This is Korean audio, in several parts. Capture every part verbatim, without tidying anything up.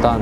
일단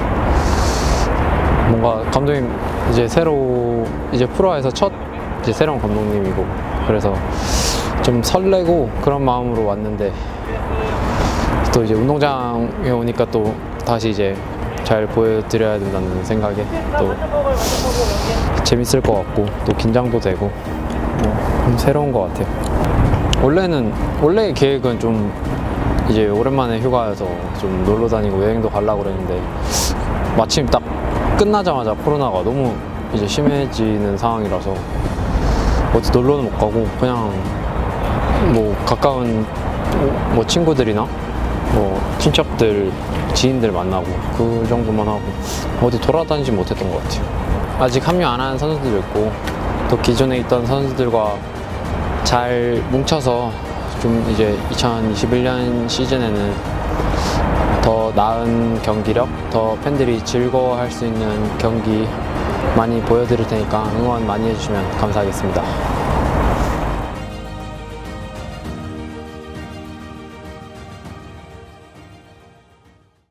뭔가 감독님 이제 새로 이제 프로에서 첫 이제 새로운 감독님이고 그래서 좀 설레고 그런 마음으로 왔는데 또 이제 운동장에 오니까 또 다시 이제 잘 보여드려야 된다는 생각에 또 재밌을 것 같고 또 긴장도 되고 뭐 새로운 것 같아요. 원래는 원래 계획은 좀 이제 오랜만에 휴가여서 좀 놀러 다니고 여행도 가려고 그랬는데 마침 딱 끝나자마자 코로나가 너무 이제 심해지는 상황이라서 어디 놀러는 못 가고 그냥 뭐 가까운 뭐 친구들이나 뭐 친척들, 지인들 만나고 그 정도만 하고 어디 돌아다니지 못했던 것 같아요. 아직 합류 안 한 선수들도 있고 또 기존에 있던 선수들과 잘 뭉쳐서 좀 이제 이천이십일 년 시즌에는 더 나은 경기력, 더 팬들이 즐거워할 수 있는 경기 많이 보여드릴 테니까 응원 많이 해주시면 감사하겠습니다.